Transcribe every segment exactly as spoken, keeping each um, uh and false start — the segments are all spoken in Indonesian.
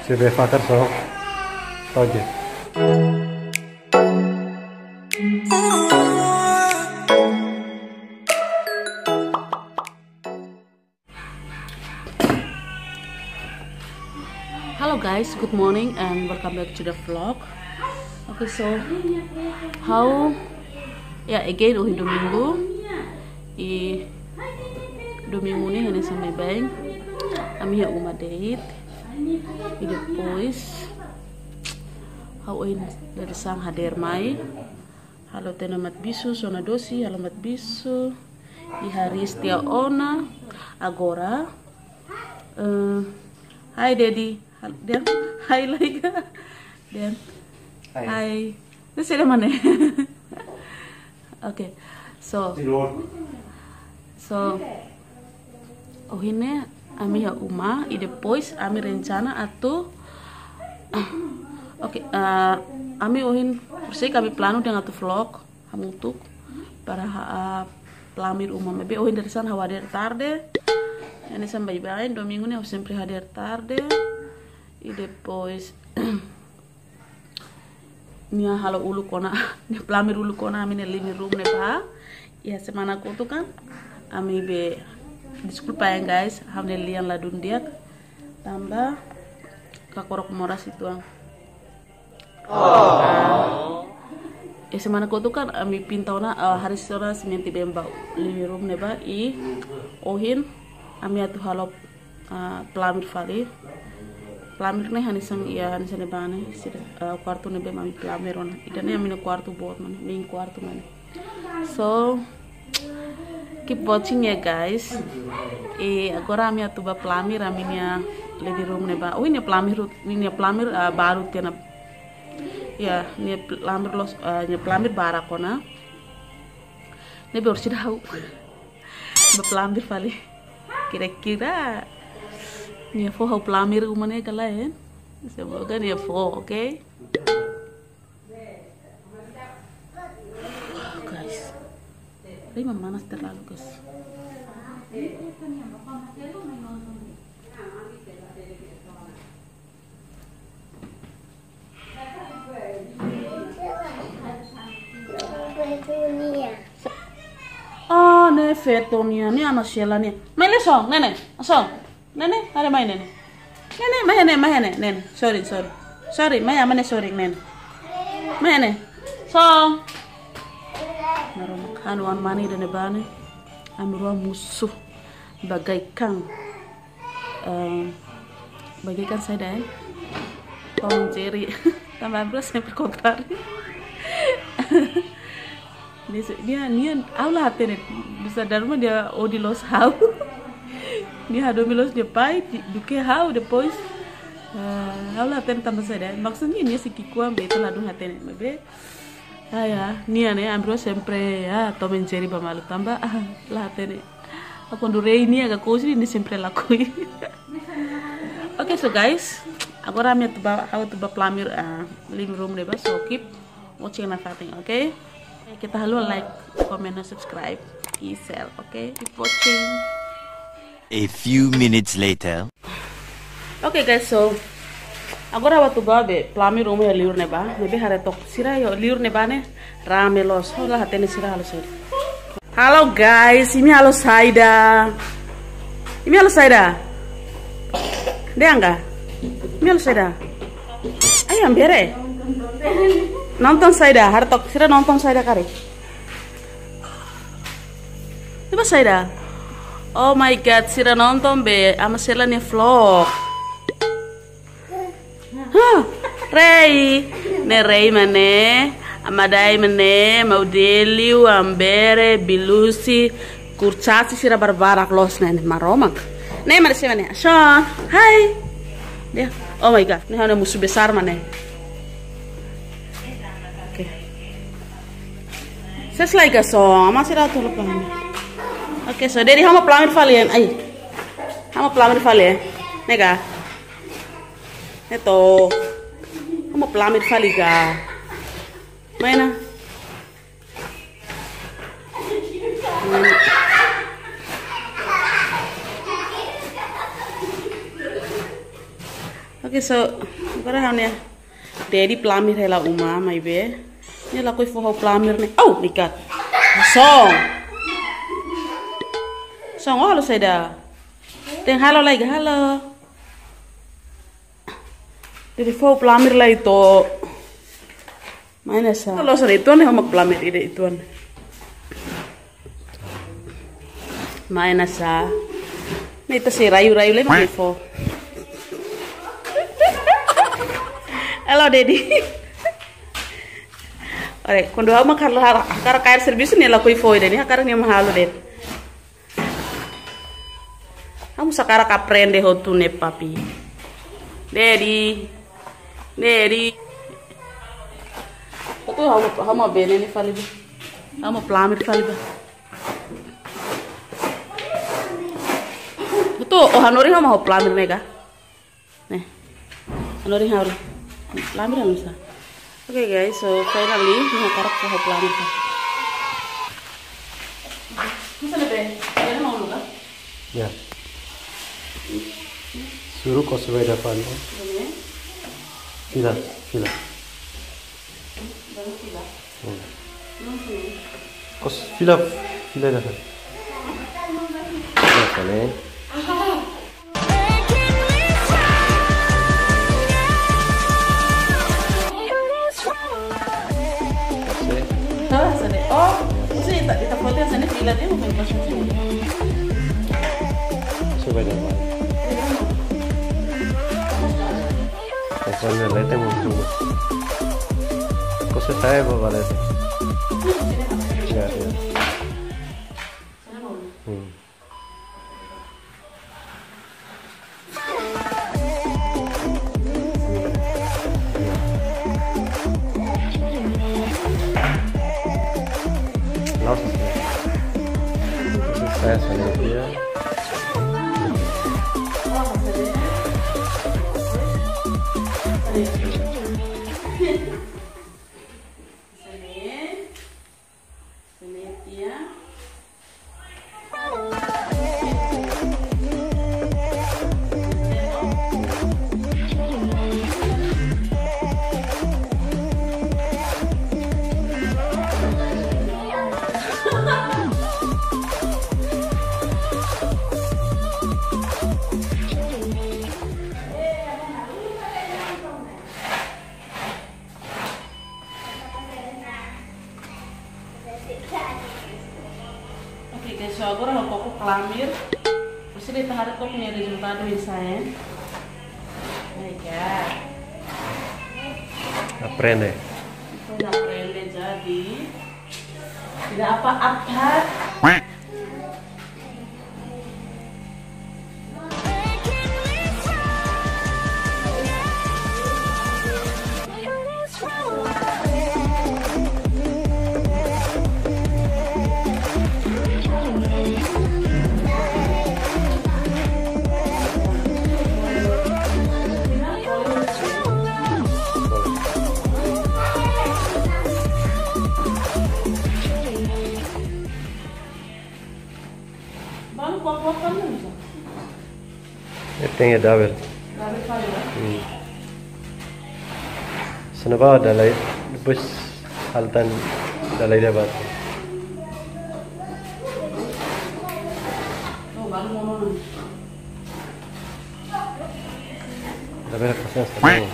Sudah fakir so, toje. Hello guys, good morning and welcome back to the vlog. Okay, so how ya yeah, again uhin domingo i domingo ni hanya sampai bang kami ya uma date i depois how uhin dari sang hadir mai halo tenamat bisu sona dosi halo mat bisu i hari setia ona agora uh, hi daddy dan hi lagi dan hi itu sudah mana? Oke, so so oh ini ami ya uma i depois ami rencana atau uh, oke okay, uh, ami ohin bersih kami plano dengan tu vlog hamutuk para uh, pelamir umum maybe ohin dari sana hadir tarde ini sampai bain domingo nih sempre hadir tarde e depois nia halo ulu kona nia pelamir ulu kona ami ne living room ne pa ya semana ko tu kan ami be desculpa ya guys hamne lian la dundiak tambah kakorok moras itu ang oh ya semana ko tu kan ami pintona uh, hari sora sementi bemba living room ne ba i ohin ami atu halo uh, pelamir fali pelamir nih hanisang iya hanisang nebane sida uh, quarto nebe mami pelamir ona idane amine quarto bot man main quarto man so keep watching ya guys e agora ami atuba pelamir aminia living room neba oh ini pelamir ini pelamir uh, baru tiana ya ini pelamir los uh, ini pelamir barakona nebe ursida hau ba pelamir fali kira-kira nia fo hau pelamir umane kalain semoga nia fo oke okay? Oh, guys ini memanas terlalu guys oh ne fetonia ni ama shela ni mele song nene song nene ada main nene nene main nene main nene nene sorry sorry sorry main mana sorry nene main nene song narum kan wan mani dene bane amruah musuh bagaikan um, bagaikan saya dah Tom Jerry tambah bro sempre kontari dia dia nian Allah hati bisa darma dia odilos hau dia hado milos dia pai duke hau depois uh, Allah hati tambah saya maksudnya ini si kikuam betul adu hati bebe ya nian ya ambro sempre ya Tom and Jerry bamalu tambah lah hati aku ndure ini agak kosi ini sempre lakui oke so guys agora me tuba how to ba pelamir uh, living room deba so keep watching and fighting oke okay? Kita halu like, comment, dan subscribe, share, oke? Okay? Keep watching. A few minutes later. Oke okay, guys, so agora waktu babe pelamir rumah liur neba, nebe hari tok sira yo liur neba ne rame los, hola hatene sira halo Saida. Halo guys, ini halo Saida. Ini halo Saida. Dia enggak? Ini halo Saida. Ayo ambere. Nonton Saida, hartok sira nonton Saida kari. Coba Saida. Oh my god, sira nonton be ama sela nih vlog. Hah, Ray, ne Ray mane, amadai mane, maudeliu, ambere, bilusi, kurcasi sira barbarak los nen maromak. Ne mana sih mana? Sean, hai. Dia, oh my god, ini ada musuh besar mana? Sesuai ke song, masih ratu lupa. Oke, so dari hama pelamir valian, ay, hama pelamir valian, nega, itu, hama pelamir valiga, mana? Oke Okay, so agora hamnya Daddy pelamir hela uma, mai be. Ini lah koi foho pelamir nih. Oh, nikat. Song. Song oh, halo saya. Teng halo lagi halo. Jadi foho pelamir lah itu. Mana sa? Kalau sudah itu nih homak pelamir ide ituan. Mana sa? Nih itu si rayu-rayu lagi nih foho. Halo Daddy. Ore, quando há uma cara cara cair serviço nela coi foi dele, a cara nem mahalo dele. Vamos sacar a aprende hotu ne papi. Daddy. Daddy. Itu hama hama bene ni faliba. Hama plamir faliba. Itu oh hanori hama ho plamir nega. Nih. Hanori haru. Pelamir bisa. Oke okay guys, so finally kita taruh ke pelamir. Bisa lebih, ya mau luka? Ya. Suruh kau sebagai depan. Fila, fila. Fila. Kau fila, fila depan. Depan eh. Oh, sih tak kita foto sana fila dia mau pas sini. Coba depan. Depannya lete muncul. Kau saya bawa lete. Ya ya. Hmm. Saya sana dia. Oke guys, so agora mau koko pelamir. Terus di tengah itu punya resultado saya. My God. Aprende. Kita aprende jadi tidak apa-apa. Baru kuat-kuat kan bisa. Tem a double. Dari faliba. Hmm. Sana bawa dalai, depois haltan dalai dia bat. Oh, baru mau nonton. Double kasih sana.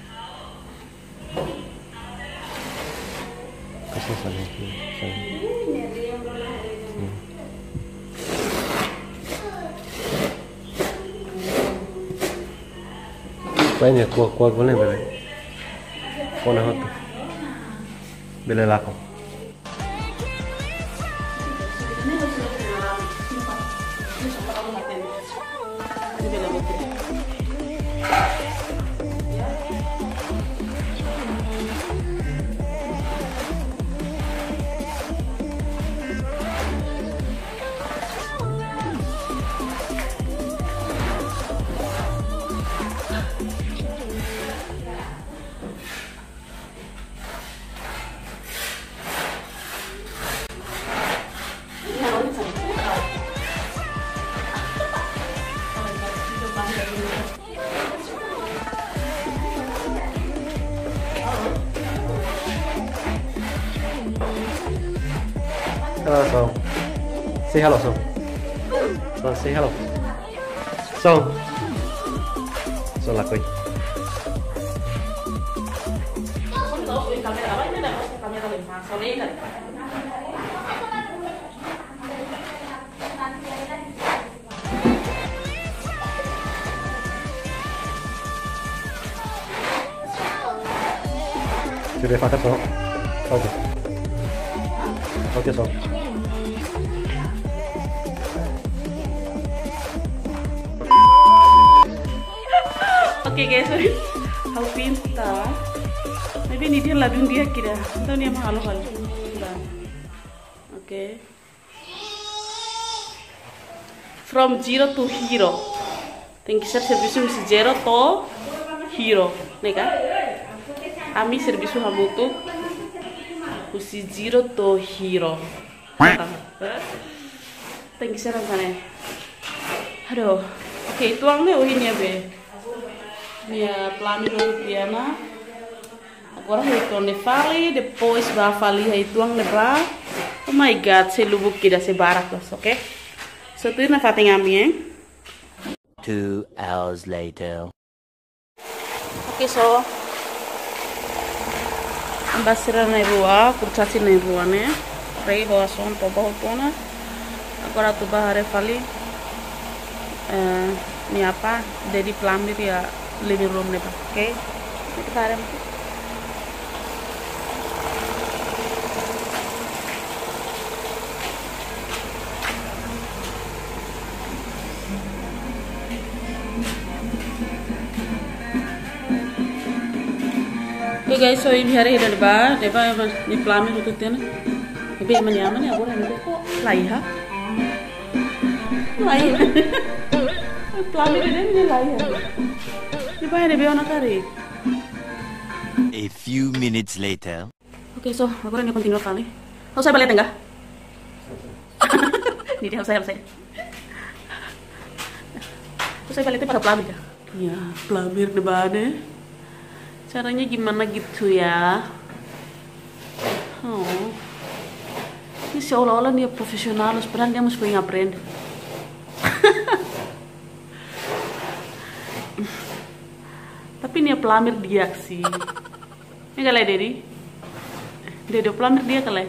Kasih sana. Banyak kuat-kuat boleh beli. Kau nak tu? Beli laku. Uh, Song. Say hello, Song. Song, say hello. Song. Song là quên. Sudah pakai Song. Oke. Oke, Song. Oke guys, sorry. How pintar. Maybe ini dia labing dia kira. Entah ni apa halo halo. Oke. From zero to hero. Thank you sir, servisu si zero to hero. Nih kan? Ami servisu hamutu. Usi zero to hero. Thank you sir kan? Aduh. Oke, itu angnya uhin ya be. Minha plano Diana. Agora retorne fali, depois vai fali reituang lebra. Oh my god, se lubuk kida se barakas, ok? So tu na fating ami, Two hours later. Ok, so ambasira na rua, kurcasi na rua ne. Rei hoa son to bahut pona. Agora tu bahare fali. Eh, ni apa? Jadi pelamir ya living room nih pak, oke? Kita tarik. Oke guys, so ini hari ini deba, deba yang ni pelamir itu tiana. Tapi yang nyaman ya, boleh nih kok laiha, laiha. Pelamir ini ni laiha. A few minutes later. Oke, okay, so aku ini continue kali. Oh, saya balik enggak? Ini dia saya saya. Terus saya balik pada pelamir ya. Ya, pelamir di mana? Caranya gimana gitu ya? Oh. Ini seolah-olah dia profesional, sebenarnya dia mesti punya brand. Tapi ini pelamir dia sih. Ini kali Dedi. Dedi pelamir dia kali.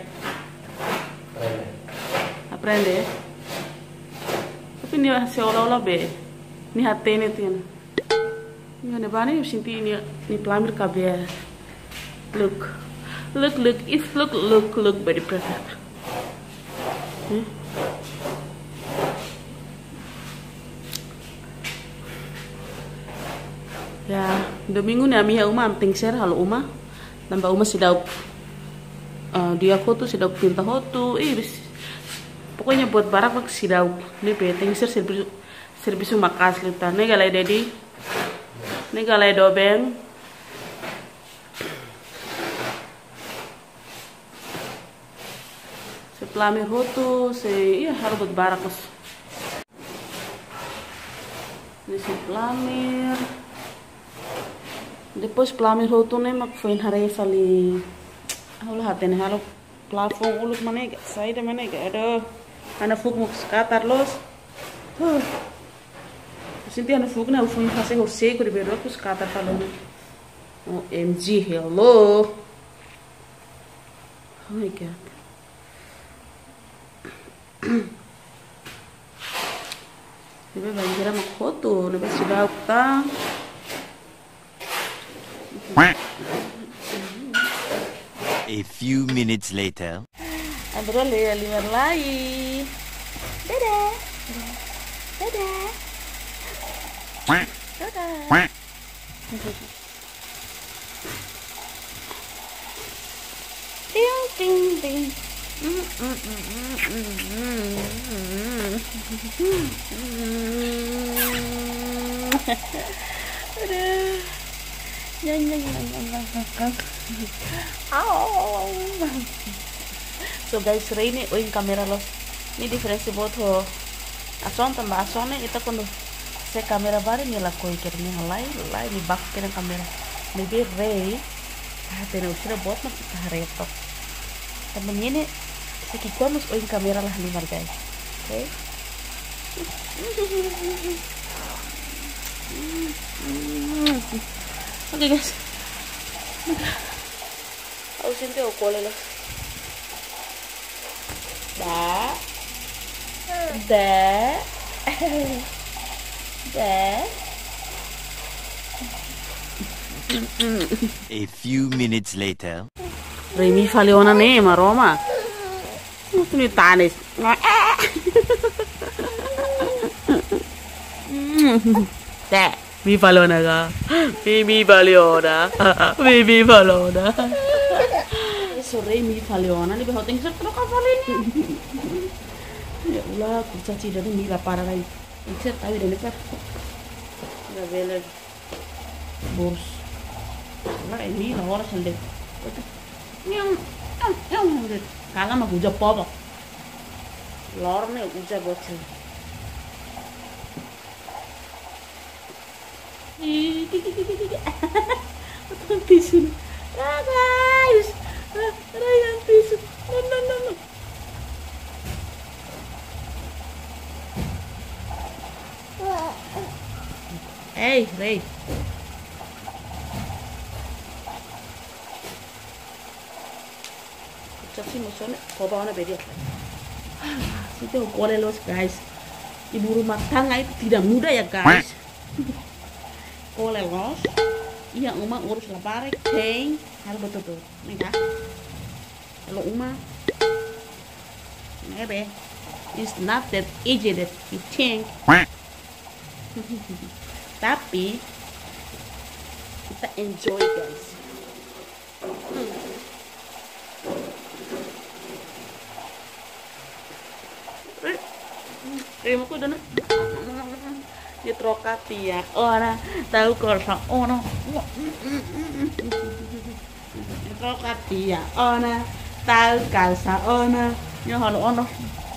Aprende. Tapi ini seolah-olah be. Ini hati ini tuh. Ini ada banyak yang sinti ini ini pelamir kabeh. Look, look, look. If look, look, look very perfect. Hmm? Ya, domingo ni ami uma penting share halo uma, nambah uma sidau uh, dia foto sidau pinta foto, eh bis, pokoknya buat barak mak sidau, ni penting share servisu servisu makas lita, ni galai dedi, ni galai dobeng, se pelamir foto, se iya harus buat barak mas, ni se pelamir. Depois pelamir hotu ne mak foin harai fali. Halo haten halo plafon uluk mana ga side mana ga ada ana fuk muk skatar los. Huh. Sinti ana fuk na foin fase ho seco de bedo ku skatar falo. O M G hello. Oh my god. Nebe banjira mak hotu, nebe sudah utang. A few minutes later. Abro le liver lagi. Dadah. Dadah. Dadah. Ding ding ding. Aduh. Yan yan yan yan yan. So guys, Reini oing kamera los. Ini diferensi buat ho. Ason tambah asonnya kita kundo. Saya kamera baru nih lah koi kiranya halai, halai ni bak kira kamera. Maybe Ray. Ah, tena usira buat mas kita repot. Temen ini Saki vamos oin kamera lah luar guys. Oke. Oke guys. Aku sente o kole lah. Da. Da. Da. A few minutes later. Remi Faleona nih, ma Roma. Ini tanis. Teh, mi Faleona ka? Mi Faleona. Mi Faleona. Sore mi Faleona nih behoteng ser terus kapalin. Ya Allah, kurcaci dari mi la para lagi. Ser tahu dari per. Enggak bela. Bors. Lah ini lah orang sendiri. Yang yang yang kala mah guja popo. Lor ne guja bocil. Ih, betul tisu. Ah guys, ada yang tisu. No no no no. Hey, Ray. Casi musuhnya, coba mana beda. Itu boleh los guys. Ibu rumah tangga itu tidak mudah ya guys. Boleh los. Iya Uma urus lapar, ceng, harus betul-betul. Nih kak. Kalau Uma, maybe it's not that easy that you think. Tapi kita enjoy guys. Hmm. Terima kasih dona. Ditrokati ya orang tahu korsa ono. Ditrokati ya ona tahu kalsa ona. Yo ono ono.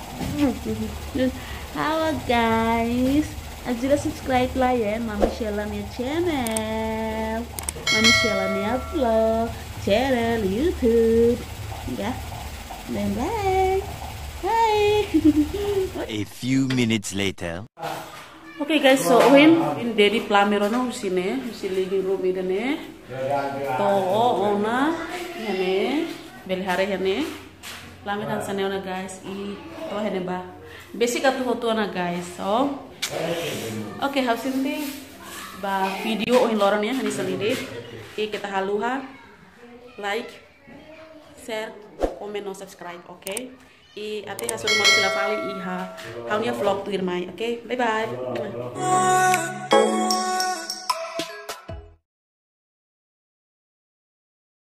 Halo guys, aja subscribe lah ya Mami Shelania channel. Mami Shelania vlog channel YouTube. Ya. Bye bye. Hai. A few minutes later. Oke okay guys, so win in dari plamirono usine, usi living room idane. To ona hene, belhare hene. Plamiran sane ona guys, i to hene ba. Basic atu foto ona guys. So oke, okay, hausinti ba video oin loran ya hani salide. E kita haluha like, share, comment, no subscribe, oke? Okay? I ate hasil mau sila fali iha haunya vlog tuh irmai, oke? Okay? Bye bye.